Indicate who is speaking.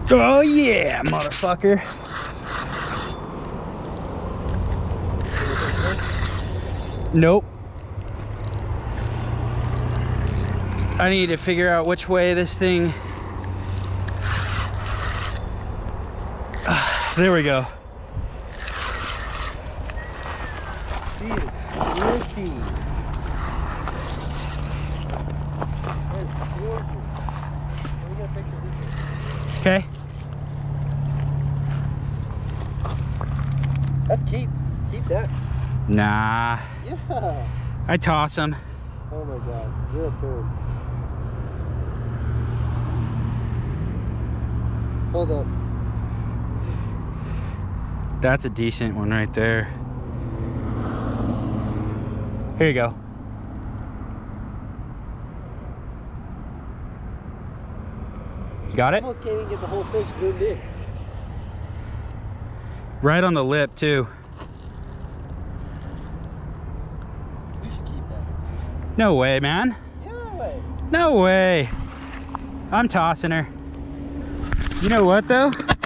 Speaker 1: Oh yeah, motherfucker. Nope. I need to figure out which way this thing. There we go. Okay.
Speaker 2: Let's keep that.
Speaker 1: Nah.
Speaker 2: Yeah.
Speaker 1: I toss them.
Speaker 2: Oh my god, you're a coon. Hold up.
Speaker 1: That's a decent one right there. Here you go. Got it?
Speaker 2: Almost can't even get the whole fish zoomed in.
Speaker 1: Right on the lip too.
Speaker 2: We should keep that.
Speaker 1: No way, man.
Speaker 2: Yeah, way.
Speaker 1: No way. I'm tossing her. You know what though?